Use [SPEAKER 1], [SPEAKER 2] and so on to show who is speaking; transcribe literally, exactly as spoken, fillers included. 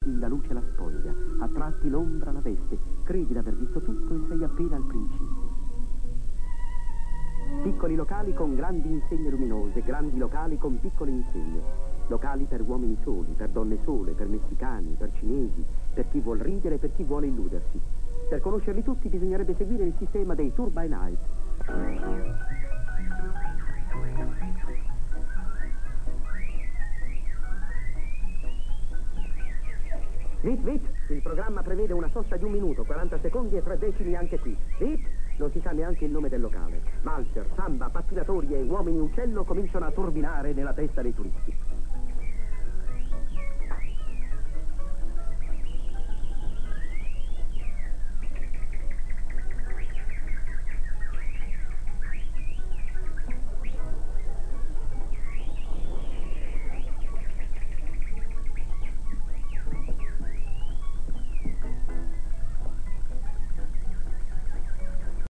[SPEAKER 1] vedi la luce la spoglia, a tratti l'ombra la veste, credi d'aver visto tutto e sei appena al principio. Piccoli locali con grandi insegne luminose, grandi locali con piccole insegne. Locali per uomini soli, per donne sole, per messicani, per cinesi, per chi vuol ridere e per chi vuole illudersi. Per conoscerli tutti bisognerebbe seguire il sistema dei tour by night. Vit, Vit, il programma prevede una sosta di un minuto, quaranta secondi e tre decimi anche qui. Vit, non si sa neanche il nome del locale. Valzer, samba, pattinatori e uomini uccello cominciano a turbinare nella testa dei turisti.